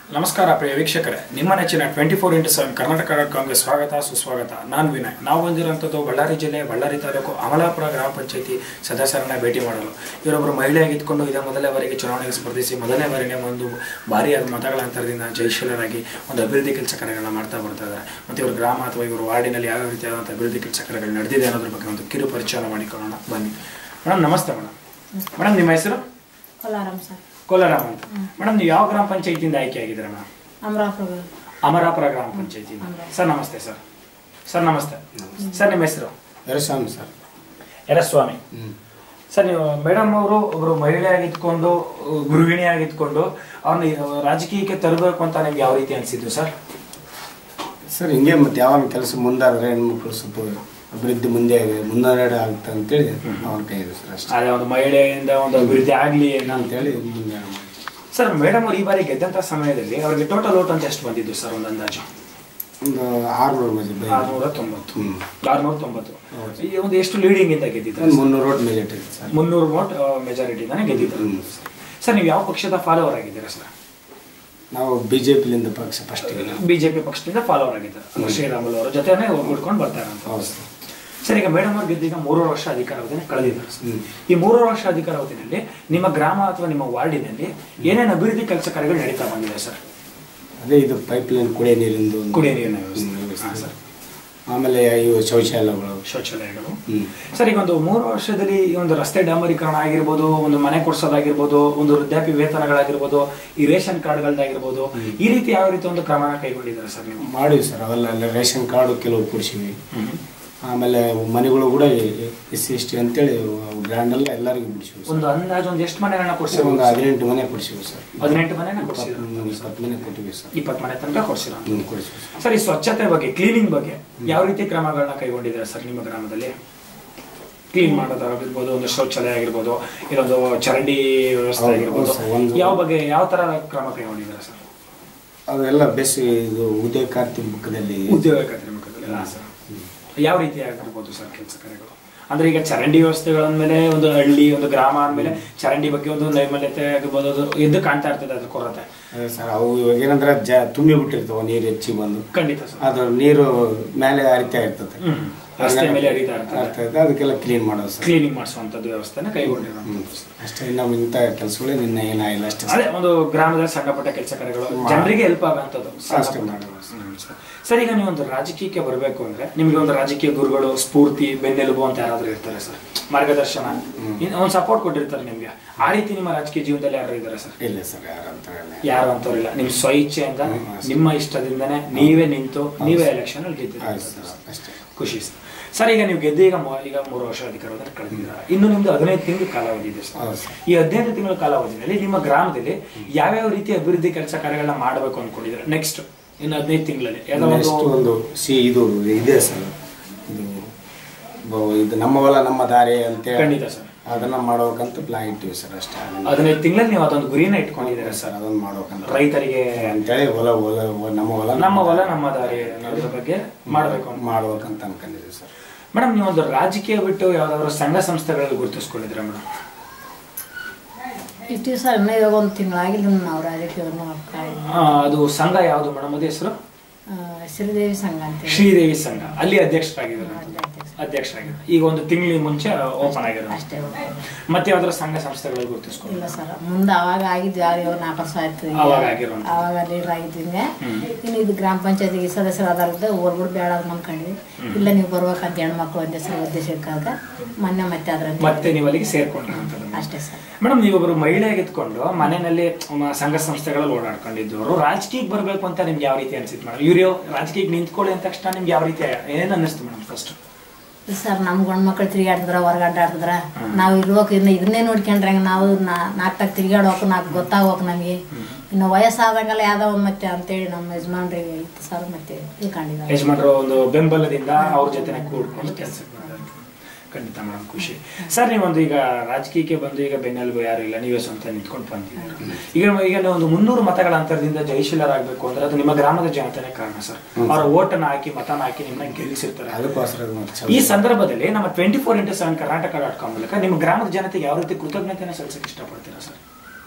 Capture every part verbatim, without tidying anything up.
ನಮಸ್ಕಾರ ಪ್ರಿಯ ವೀಕ್ಷಕರೇ, ನಿಮ್ಮ ನೆಚ್ಚಿನ twenty four into seven Karnataka dot ಕಾಮ್ಗೆ ಸ್ವಾಗತ ಸುಸ್ವಾಗತ. ನಾನು ವಿನಯ್. ನಾವು ಬಂದಿರುವಂಥದ್ದು ಬಳ್ಳಾರಿ ಜಿಲ್ಲೆ ಬಳ್ಳಾರಿ ತಾಲೂಕು ಅಮಲಾಪುರ ಗ್ರಾಮ ಪಂಚಾಯತಿ ಸದಸ್ಯರನ್ನ ಭೇಟಿ ಮಾಡಲು. ಇವರೊಬ್ಬರು ಮಹಿಳೆಯಾಗಿದ್ದುಕೊಂಡು ಇದೇ ಮೊದಲನೇ ಬಾರಿಗೆ ಚುನಾವಣೆಗೆ ಸ್ಪರ್ಧಿಸಿ ಮೊದಲನೇ ಬಾರಿನೇ ಒಂದು ಭಾರಿಯಾದ ಮತಗಳ ಅಂತರದಿಂದ ಜಯಶೀಲರಾಗಿ ಒಂದು ಅಭಿವೃದ್ಧಿ ಕೆಲಸ ಕಾರ್ಯಗಳನ್ನ ಮಾಡ್ತಾ ಬರ್ತಾ ಇದ್ದಾರೆ. ಮತ್ತು ಇವರು ಗ್ರಾಮ ಅಥವಾ ಇವರು ವಾರ್ಡಿನಲ್ಲಿ ಯಾವ ರೀತಿಯಾದಂಥ ಅಭಿವೃದ್ಧಿ ಕೆಲಸ ಕಾರ್ಯಗಳು ನಡೆದಿದೆ ಅನ್ನೋದ್ರ ಬಗ್ಗೆ ಒಂದು ಕಿರು ಪರಿಚಯ ಮಾಡಿಕೊಳ್ಳೋಣ ಬನ್ನಿ. ಮೇಡಮ್ ನಮಸ್ತೆ. ಮೇಡಮ್ ಮೇಡಮ್ ನಿಮ್ಮ ಹೆಸರು? ಕೋಲಾರಂ ಸರ್. ಕೋಲಾರಂ ಅಂತ. ಮೇಡಮ್ ನೀವು ಯಾವ ಗ್ರಾಮ ಪಂಚಾಯತಿಯಿಂದ ಆಯ್ಕೆ ಆಗಿದ್ದೀರಾ ಮೇಡಮ್? ಅಮರಾಪುರ ಅಮರಾಪುರ ಗ್ರಾಮ ಪಂಚಾಯತಿಯಿಂದ. ಸರ್ ನಮಸ್ತೆ. ಸರ್ ಸರ್ ನಮಸ್ತೆ. ಸರ್ ನಿಮ್ಮ ಹೆಸರು? ಎರಸ್ವಾಮಿ ಸರ್. ಎರಸ್ವಾಮಿ. ಸರ್ ನೀವು ಮೇಡಮ್ ಅವರು ಒಬ್ರು ಮಹಿಳೆಯಾಗಿದ್ಕೊಂಡು ಗೃಹಿಣಿಯಾಗಿದ್ಕೊಂಡು ಅವ್ರನ್ನ ರಾಜಕೀಯಕ್ಕೆ ತರಬೇಕು ಅಂತ ನಿಮ್ಗೆ ಯಾವ ರೀತಿ ಅನಿಸಿದ್ದು ಸರ್? ಸರ್ ಹಿಂಗೆ ಮತ್ತೆ ಯಾವ ಕೆಲಸ ಮುಂದಾದ್ರೆ ಹೆಣ್ಮಕ್ಳು ಸ್ವಲ್ಪ ಅಭಿವೃದ್ಧಿ ಮುಂದೆ ಮುನ್ನಡೆ ಆಗುತ್ತೆ ಅಂತೇಳಿ ಅವ್ರ ಕೈ ಇದೆ ಸರ್. ಅಷ್ಟೇ. ಅದೇ ಒಂದು ಮಹಿಳೆಯಿಂದ ಒಂದು ಅಭಿವೃದ್ಧಿ ಆಗಲಿ ಅಂತೇಳಿ ಮುಂದೆ. ಸರ್ ಮೇಡಮ್ ಅವ್ರು ಈ ಬಾರಿ ಗೆದ್ದಂಥ ಸಮಯದಲ್ಲಿ ಅವ್ರಿಗೆ ಟೋಟಲ್ ಓಟ್ ಅಂತ ಎಷ್ಟು ಬಂದಿದ್ದು ಸರ್? ಒಂದು ಅಂದಾಜು ಒಂದು ಆರ್ನೂರು ಮೇಲೆ ಆರ್ನೂರ ತೊಂಬತ್ತು ಆರ್ನೂರ ತೊಂಬತ್ತು ಈ ಒಂದು ಎಷ್ಟು ಲೀಡಿಂಗ್ ಇಂದ ಗೆದ್ದಿದ್ದಾರೆ? ಮುನ್ನೂರು ಓಟ್ ಮೆಜಾರಿಟಿ ಸರ್. ಮುನ್ನೂರು ಓಟ್ ಮೆಜಾರಿಟಿಂದಾನೆ ಗೆದ್ದಿದ್ದಾರೆ. ಸರ್ ನೀವು ಯಾವ ಪಕ್ಷದ ಫಾಲೋವರ್ ಆಗಿದ್ದೀರಾ ಸರ್? ನಾವು ಬಿಜೆಪಿಲಿಂದ ಪಕ್ಷ ಫಸ್ಟ್ ಬಿಜೆಪಿ ಪಕ್ಷದಿಂದ ಫಾಲೋವರ್ ಆಗಿದ್ದಾರೆ. ಶ್ರೀರಾಮುಲು ಅವರ ಜೊತೆನೇ ಹೋಗ್ಬಿಡ್ಕೊಂಡು ಬರ್ತಾರೆ ಅಂತ. ಸರ್ ಈಗ ಮೇಡಮ್ ಅವ್ರು ಗೆದ್ದೀಗ ಮೂರುವರೆ ವರ್ಷ ಅಧಿಕಾರಾವಧಿನ ಕಳೆದಿದ್ದಾರೆ ಸರ್. ಈ ಮೂರುವರೆ ವರ್ಷ ಅಧಿಕಾರಾವಧಿನಲ್ಲಿ ನಿಮ್ಮ ಗ್ರಾಮ ಅಥವಾ ನಿಮ್ಮ ವಾರ್ಡಿನಲ್ಲಿ ಏನೇನು ಅಭಿವೃದ್ಧಿ ಕೆಲಸ ಕಾರ್ಯಗಳು ನಡೀತಾ ಬಂದಿದೆ ಸರ್? ಅದೇ ಇದು ಪೈಪ್ ಲೈನ್ ಕುಡಿಯೋ ನೀರಿಂದು ಕುಡಿಯೋ ನೀರಿನ ವ್ಯವಸ್ಥೆ ಸರ್. ಆಮೇಲೆ ಇವು ಶೌಚಾಲಯಗಳು ಶೌಚಾಲಯಗಳು ಸರ್. ಈಗ ಒಂದು ಮೂರು ವರ್ಷದಲ್ಲಿ ಈ ಒಂದು ರಸ್ತೆ ಡಾಂಬರೀಕರಣ ಆಗಿರ್ಬೋದು, ಒಂದು ಮನೆ ಕೊಡ್ಸೋದಾಗಿರ್ಬೋದು, ಒಂದು ವೃದ್ಧಾಪ್ಯ ವೇತನಗಳಾಗಿರ್ಬೋದು, ಈ ರೇಷನ್ ಕಾರ್ಡ್ಗಳದ್ದಾಗಿರ್ಬೋದು, ಈ ರೀತಿ ಯಾವ ರೀತಿ ಒಂದು ಕ್ರಮ ಕೈಗೊಂಡಿದ್ದಾರೆ ಸರ್ ನೀವು? ಮಾಡಿವಿ ಸರ್. ಅವೆಲ್ಲ ರೇಷನ್ ಕಾರ್ಡು ಕೆಲವು ಕೊಡಿಸಿವಿ. ಆಮೇಲೆ ಮನೆಗಳು ಕೂಡ ಎಸ್ ಸಿ ಎಸ್ ಟಿ ಅಂತೇಳಿ ಗ್ರ್ಯಾಂಡ್ ಎಲ್ಲ ಎಲ್ಲರಿಗೂ ಬಿಡಿಸಿವಿ. ಒಂದು ಅಂದಾಜು ಒಂದು ಎಷ್ಟು ಮನೆಗಳನ್ನ ಕೊಡ್ಸಿರೋ? ಒಂದು ಹದಿನೆಂಟು ಮನೆ ಕೊಡಿಸಿವಿ ಸರ್. ಹದಿನೆಂಟು ಮನೆನ ಕೊಡ್ಸಿರೋ? ಇಪ್ಪತ್ತು ಮನೆ ಕೊಟ್ಟಿವಿ ಸರ್. ಇಪ್ಪತ್ತು ಮನೆ ತನಕ ಕೊಡ್ಸಿರೋ ಕೊಡಿಸಿವಿ ಸರ್. ಈ ಸ್ವಚ್ಛತೆ ಬಗ್ಗೆ, ಕ್ಲೀನಿಂಗ್ ಬಗ್ಗೆ ಯಾವ ರೀತಿ ಕ್ರಮಗಳನ್ನ ಕೈಗೊಂಡಿದ್ದಾರೆ ಸರ್ ನಿಮ್ಮ ಗ್ರಾಮದಲ್ಲಿ? ಕ್ಲೀನ್ ಮಾಡೋದಾಗಿರ್ಬೋದು, ಒಂದು ಶೌಚಾಲಯ ಆಗಿರ್ಬೋದು, ಇಲ್ಲೊಂದು ಚರಂಡಿ ವ್ಯವಸ್ಥೆ ಆಗಿರ್ಬೋದು, ಯಾವ ಬಗ್ಗೆ ಯಾವ ತರ ಕ್ರಮ ಕೈಗೊಂಡಿದ್ದಾರೆ ಸರ್? ಅವೆಲ್ಲ ಬೇಸಿ ಇದು ಉದ್ಯೋಗ ಖಾತ್ರಿ ಮುಖದಲ್ಲಿ ಉದ್ಯೋಗ ಖಾತ್ರಿ ಮುಖದಲ್ಲಿ ಸರ್ ಯಾವ ರೀತಿ ಆಗಿರ್ಬೋದು ಸರ್ ಕೆಲಸ ಕಾರ್ಯಗಳು? ಅಂದ್ರೆ ಈಗ ಚರಂಡಿ ವ್ಯವಸ್ಥೆಗಳ ಮೇಲೆ ಒಂದು ಹಳ್ಳಿ ಒಂದು ಗ್ರಾಮ ಅಂದಮೇಲೆ ಚರಂಡಿ ಬಗ್ಗೆ ಒಂದು ನೈರ್ಮಲ್ಯತೆ ಆಗಿರ್ಬೋದು, ಅದು ಎದ್ದು ಕಾಣ್ತಾ ಇರ್ತದೆ ಅದ್ರ ಕೊರತೆ ಸರ್. ಅವು ಇವಾಗ ಏನಂದ್ರೆ ಜ ತುಂಬಿ ಬಿಟ್ಟಿರ್ತಾವ ನೀರು ಹೆಚ್ಚಿ ಬಂದು. ಖಂಡಿತ ಸರ್. ಅದು ನೀರು ಮೇಲೆ ಹರಿತಾ ಇರ್ತದೆ, ರಸ್ತೆ ಮೇಲೆ ಹರಿತಾ ಇರ್ತದೆ. ಅದಕ್ಕೆಲ್ಲ ಕ್ಲೀನ್ ಮಾಡೋದು ಸರ್. ಕ್ಲೀನಿಂಗ್ ಮಾಡಿಸುವಂಥದ್ದು ವ್ಯವಸ್ಥೆನ ಕೈಗೊಂಡಿರೋ ಅಷ್ಟೇ. ನಮ್ಮ ಇಂಥ ಕೆಲಸಗಳೇ ನಿನ್ನ ಏನಾಗಿಲ್ಲ ಅಷ್ಟೇ. ಅದೇ ಒಂದು ಗ್ರಾಮದಲ್ಲಿ ಸಣ್ಣ ಪುಟ್ಟ ಕೆಲಸ ಕಾರ್ಯಗಳು ಜನರಿಗೆ ಹೆಲ್ಪ್ ಆಗುವಂಥದ್ದು ಸರ್. ಈಗ ನೀವು ಒಂದು ರಾಜಕೀಯಕ್ಕೆ ಬರಬೇಕು ಅಂದ್ರೆ ನಿಮ್ಗೆ ಒಂದು ರಾಜಕೀಯ ಗುರುಗಳು, ಸ್ಫೂರ್ತಿ, ಬೆನ್ನೆಲುಬು ಅಂತ ಯಾರಾದ್ರೂ ಇರ್ತಾರೆ ಸರ್? ಮಾರ್ಗದರ್ಶನ, ಒಂದು ಸಪೋರ್ಟ್ ಕೊಟ್ಟಿರ್ತಾರೆ ನಿಮ್ಗೆ. ಆ ರೀತಿ ನಿಮ್ಮ ರಾಜಕೀಯ ಜೀವನದಲ್ಲಿ ಯಾರು ಇದ್ದಾರೆ ಸರ್? ಇಲ್ಲ ಸರ್, ಯಾರಂತ ಯಾರು ಅಂತವ್ರಿಲ್ಲ. ನಿಮ್ ಸ್ವ ಇಚ್ಛೆಯಿಂದ ನಿಮ್ಮ ಇಷ್ಟದಿಂದನೇ ನೀವೇ ನಿಂತು ನೀವೇ ಎಲೆಕ್ಷನ್ ಅಲ್ಲಿ ಗೆದ್ದಿದ್ದೀರಾ. ಖುಷಿ ಸರ್. ಸರ್ ಈಗ ನೀವು ಗೆದ್ದು ಈಗ ಈಗ ಮೂರು ವರ್ಷ ಅಧಿಕಾರವನ್ನು ಕಳೆದಿದ್ದೀರಾ. ಇನ್ನು ನಿಮ್ದು ಹದಿನೈದು ತಿಂಗಳು ಕಾಲಾವಧಿ ಇದೆ ಸರ್. ಈ ಹದಿನೈದು ತಿಂಗಳ ಕಾಲಾವಧಿಯಲ್ಲಿ ನಿಮ್ಮ ಗ್ರಾಮದಲ್ಲಿ ಯಾವ್ಯಾವ ರೀತಿ ಅಭಿವೃದ್ಧಿ ಕೆಲಸ ಕಾರ್ಯಗಳನ್ನ ಮಾಡಬೇಕು ಅನ್ಕೊಂಡಿದ್ದೀರಾ ನೆಕ್ಸ್ಟ್ ಇನ್ನು ಹದಿನೈದು ತಿಂಗಳಲ್ಲಿ? ಒಂದು ಸಿ ಇದು ಇದೆ ಸರ್. ಇದು ಇದು ನಮ್ಮ ಹೊಲ ನಮ್ಮ ದಾರಿ ಅಂತ ಖಂಡಿತ ಸರ್. ಅದನ್ನ ಮಾಡ್ಬೇಕಂತ ಪ್ಲಾನ್ ಇಟ್ಟಿವಿ ಸರ್. ಅಷ್ಟೇ. ಹದಿನೈದು ತಿಂಗಳಲ್ಲಿ ನೀವು ಅದೊಂದು ಗುರಿನ ಇಟ್ಕೊಂಡಿದ್ದೀರಾ ಸರ್? ಅದನ್ನ ಮಾಡ್ಬೇಕಂತ ರೈತರಿಗೆ ಅಂತೇಳಿ ಹೊಲ ಹೊಲ ನಮ್ಮ ಹೊಲ ನಮ್ಮ ಹೊಲ ನಮ್ಮ ದಾರಿ ಅನ್ನೋದ್ರ ಬಗ್ಗೆ ಮಾಡ್ಬೇಕು ಮಾಡ್ಬೇಕಂತ ಅನ್ಕೊಂಡಿದ್ದೀವಿ ಸರ್. ಮೇಡಮ್ ನೀವು ಒಂದು ರಾಜಕೀಯ ಬಿಟ್ಟು ಯಾವ್ದಾದ್ರು ಸಂಘ ಸಂಸ್ಥೆಗಳಲ್ಲಿ ಗುರುತಿಸ್ಕೊಂಡಿದ್ದೀರಾ ಮೇಡಮ್? ಇಷ್ಟು ಸರ್ ಇನ್ನೂ ಇವಾಗ ಒಂದು ತಿಂಗಳಾಗಿಲ್ಲ ನಾವು ರಾಜಕೀಯವನ್ನು ಅದು ಸಂಘ ಯಾವುದು ಮೇಡಮ್? ಅದು ಹೆಸರು ಶ್ರೀದೇವಿ ಸಂಘ ಅಂತ. ಶ್ರೀದೇವಿ ಸಂಘ. ಅಲ್ಲಿ ಅಧ್ಯಕ್ಷರಾಗಿದ್ದಾರೆ ಅಧ್ಯಕ್ಷರಾಗಿದ್ದಾರೆ ಈಗ ಒಂದು ತಿಂಗಳ ಮುಂಚೆ ಓಪನ್ ಆಗಿರೋದು ಅಷ್ಟೇ. ಮತ್ತೆ ಯಾವ್ದಾದ್ರು ಸಂಘ ಸಂಸ್ಥೆಗಳಲ್ಲಿ ಗುರುತಿಸ್ಕೊಂಡಿಲ್ಲ ಸರ್? ಮುಂದೆ ಅವಾಗ ಆಗಿದ್ವಿ, ಯಾರು ನಾಲ್ಕು ವರ್ಷ ಆಯ್ತು ಅವಾಗ ಆಗಿರೋ ಅವಾಗ ಲೀಡರ್ ಆಗಿದ್ದಿಂಗೆ. ಇನ್ನು ಇದು ಗ್ರಾಮ ಪಂಚಾಯತಿಗೆ ಸದಸ್ಯರಾದ ಓರ್ಬಿಟ್ಟು ಬೇಡ ಅಂತ ಅನ್ಕೊಂಡ್ವಿ. ಇಲ್ಲ ನೀವು ಬರ್ಬೇಕಂತ ಹೆಣ್ಮಕ್ಳು ಒಂದೇ ಸಲ ಉದ್ದೇಶಕ್ಕಾಗ ಮೊನ್ನೆ ಮತ್ತೆ ಅದ್ರ ಮತ್ತೆ ನೀವು ಅಲ್ಲಿಗೆ ಸೇರ್ಕೊಂಡ್ರೆ ಅಷ್ಟೇ ಸರ್. ಮೇಡಮ್ ನೀವೊಬ್ಬರು ಮಹಿಳೆಯಾಗಿದ್ಕೊಂಡು ಮನೆಯಲ್ಲಿ ಸಂಘ ಸಂಸ್ಥೆಗಳಲ್ಲಿ ಓಡಾಡ್ಕೊಂಡಿದ್ದವರು ರಾಜಕೀಯಕ್ಕೆ ಬರಬೇಕು ಅಂತ ನಿಮ್ಗೆ ಯಾವ ರೀತಿ ಅನ್ಸಿತ್ತು ಮೇಡಮ್? ಇವ್ರು ರಾಜಕೀಯಕ್ಕೆ ನಿಂತ್ಕೊಳ್ಳಿ ಅಂದ ತಕ್ಷಣ ನಿಮ್ಗೆ ಯಾವ ರೀತಿ ಏನ್ ಅನ್ನಿಸ್ತು ಮೇಡಮ್ ಫಸ್ಟ್? ಸರ್ ನಮ್ ಗಂಡ್ ಮಕ್ಳು ತಿರುಗಾಡ್ತಿದ್ರ ಹೊರಗೆ ಅಡ್ಡಾಡ್ತಿದ್ರ ನಾವು ಇರ್ಬೇಕು. ಇನ್ನು ಇದನ್ನೇ ನೋಡ್ಕೊಂಡ್ರೆ ನಾವು ನಾಲ್ಕಾಗ ತಿರುಗಾಡ್ಬೇಕು, ನಾಲ್ಕು ಗೊತ್ತಾಗ್ಬೇಕು ನಮಗೆ. ಇನ್ನು ವಯಸ್ಸಾದಂಗೆಲ್ಲ ಯಾವ್ದೋ ಒಂದು ಮತ್ತೆ ಅಂತೇಳಿ ನಮ್ಮ ಯಜಮಾನ್ರಿಗೆ ಇತ್ತು ಸರ್. ಮತ್ತೆ ತಿಳ್ಕೊಂಡಿದ್ದಾರೆ ಯಜಮಾನ್ರು ಒಂದು ಬೆಂಬಲದಿಂದ ಅವ್ರ ಜೊತೆ ಕೂಡ್ಕೊಂಡು ಕೆಲಸ. ಖಂಡಿತ ಮೇಡಮ್, ಖುಷಿ ಸರ್. ನೀವೊಂದು ಈಗ ರಾಜಕೀಯಕ್ಕೆ ಬಂದು ಈಗ ಬೆನ್ನೆಲುಬು ಯಾರು ಇಲ್ಲ, ನೀವೇ ಸ್ವಂತ ನಿಂತ್ಕೊಂಡು ಬಂದಿದ್ದೀರಾ. ಈಗ ಈಗ ಒಂದು ಮುನ್ನೂರು ಮತಗಳ ಅಂತರದಿಂದ ಜಯಶೀಲರಾಗಬೇಕು ಅಂದ್ರೆ ಅದು ನಿಮ್ಮ ಗ್ರಾಮದ ಜನತೆನೇ ಕಾರಣ ಸರ್. ಅವರ ಓಟನ್ನ ಹಾಕಿ ಮತನ ಹಾಕಿ ನಿಮ್ಮನ್ನ ಗೆಲ್ಲಿಸಿರ್ತಾರೆ. ಈ ಸಂದರ್ಭದಲ್ಲಿ ನಮ್ಮ twenty four into seven Karnataka dot com ಮೂಲಕ ನಿಮ್ಮ ಗ್ರಾಮದ ಜನತೆಗೆ ಯಾವ ರೀತಿ ಕೃತಜ್ಞತೆಯನ್ನು ಸಲ್ಲಿಸಕ್ಕೆ ಇಷ್ಟಪಡ್ತೀರಾ ಸರ್?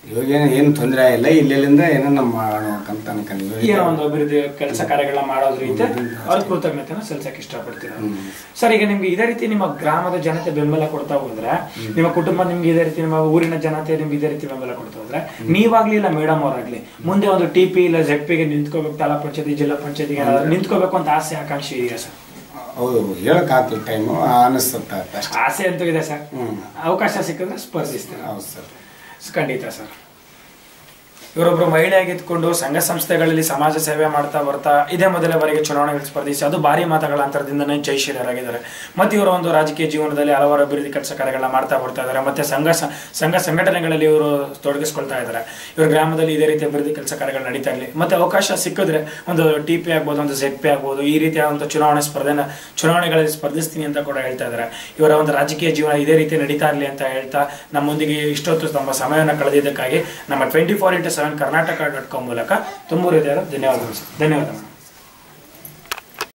ಇವಾಗ ಏನು ಏನು ತೊಂದರೆ ಆಗಿಲ್ಲ, ಇಲ್ಲಿಂದ ಏನೋ ನಮ್ಮ ಮಾಡೋಕಂತ ಅನ್ಕೊಂಡಿದ್ವಿ. ಏನೋ ಒಂದು ಅಭಿವೃದ್ಧಿ ಕೆಲಸ ಕಾರ್ಯಗಳನ್ನ ಮಾಡೋದ್ರಿಂದ ಅವ್ರ ಕೃತಜ್ಞತೆನ ಸಲ್ಲಿಸಕ್ಕೆ ಇಷ್ಟಪಡ್ತೀರ. ಸರ್, ಈಗ ನಿಮ್ಗೆ ಇದೇ ರೀತಿ ನಿಮ್ಮ ಗ್ರಾಮದ ಜನತೆ ಬೆಂಬಲ ಕೊಡ್ತಾ ಹೋದ್ರೆ, ನಿಮ್ಮ ಕುಟುಂಬ ನಿಮ್ಗೆ ಇದೇ ರೀತಿ, ನಿಮ್ಮ ಊರಿನ ಜನತೆ ನಿಮ್ಗೆ ಇದೇ ರೀತಿ ಬೆಂಬಲ ಕೊಡ್ತಾ ಹೋದ್ರೆ, ನೀವಾಗ್ಲಿ ಇಲ್ಲ ಮೇಡಮ್ ಅವರಾಗ್ಲಿ ಮುಂದೆ ಒಂದು ಟಿ ಪಿ ಇಲ್ಲ ಜೆಡ್ ಪಿಗೆ ನಿಂತ್ಕೋಬೇಕು, ತಾಲೂಕ್ ಪಂಚಾಯತಿ ಜಿಲ್ಲಾ ಪಂಚಾಯತಿಗೆ ನಿಂತ್ಕೋಬೇಕು ಅಂತ ಆಸೆ ಆಕಾಂಕ್ಷೆ ಇದೆಯಾ ಸರ್? ಹೌದು, ಹೇಳಕ್ಕಾಗ್ತಿಲ್ಲ, ಟೈಮು ಅನಿಸ್ತತ್ತ ಅಷ್ಟೇ. ಆಸೆ ಅಂತೂ ಇದೆ ಸರ್, ಅವಕಾಶ ಸಿಕ್ಕಿದ್ರೆ ಸ್ಪರ್ಧಿಸ್ತಾರೆ. ಹೌದು ಸರ್, ಖಂಡಿತ ಸರ್. ಇವರೊಬ್ಬರು ಮಹಿಳೆಯಾಗಿದ್ದುಕೊಂಡು ಸಂಘ ಸಂಸ್ಥೆಗಳಲ್ಲಿ ಸಮಾಜ ಸೇವೆ ಮಾಡ್ತಾ ಬರ್ತಾ ಇದೇ ಮೊದಲ ಬಾರಿಗೆ ಚುನಾವಣೆಗೆ ಸ್ಪರ್ಧಿಸಿ ಅದು ಭಾರಿ ಮತಗಳ ಅಂತರದಿಂದನೇ ಜಯಶೀಲರಾಗಿದ್ದಾರೆ. ಮತ್ತು ಇವರ ಒಂದು ರಾಜಕೀಯ ಜೀವನದಲ್ಲಿ ಹಲವಾರು ಅಭಿವೃದ್ಧಿ ಕೆಲಸ ಕಾರ್ಯಗಳನ್ನ ಮಾಡ್ತಾ ಬರ್ತಾ ಇದ್ದಾರೆ. ಮತ್ತು ಸಂಘ ಸಂಘ ಸಂಘಟನೆಗಳಲ್ಲಿ ಇವರು ತೊಡಗಿಸ್ಕೊಳ್ತಾ ಇದ್ದಾರೆ. ಇವರು ಗ್ರಾಮದಲ್ಲಿ ಇದೇ ರೀತಿ ಅಭಿವೃದ್ಧಿ ಕೆಲಸ ಕಾರ್ಯಗಳು ನಡೀತಾ ಇರಲಿ. ಮತ್ತು ಅವಕಾಶ ಸಿಕ್ಕಿದ್ರೆ ಒಂದು ಟಿ ಪಿ ಆಗ್ಬೋದು, ಒಂದು ಜೆಡ್ ಪಿ ಆಗ್ಬೋದು, ಈ ರೀತಿಯ ಒಂದು ಚುನಾವಣೆ ಸ್ಪರ್ಧೆನ ಚುನಾವಣೆಗಳಲ್ಲಿ ಸ್ಪರ್ಧಿಸ್ತೀನಿ ಅಂತ ಕೂಡ ಹೇಳ್ತಾ ಇದ್ದಾರೆ. ಇವರ ಒಂದು ರಾಜಕೀಯ ಜೀವನ ಇದೇ ರೀತಿ ನಡೀತಾ ಇರಲಿ ಅಂತ ಹೇಳ್ತಾ ನಮ್ಮೊಂದಿಗೆ ಇಷ್ಟೊತ್ತು ತಮ್ಮ ಸಮಯವನ್ನು ಕಳೆದಿದ್ದಕ್ಕಾಗಿ ನಮ್ಮ twenty four into seven Karnataka dot com ಮೂಲಕ ತುಂಬ ಹೃದಯದ ಧನ್ಯವಾದಗಳು ಸರ್. ಧನ್ಯವಾದ.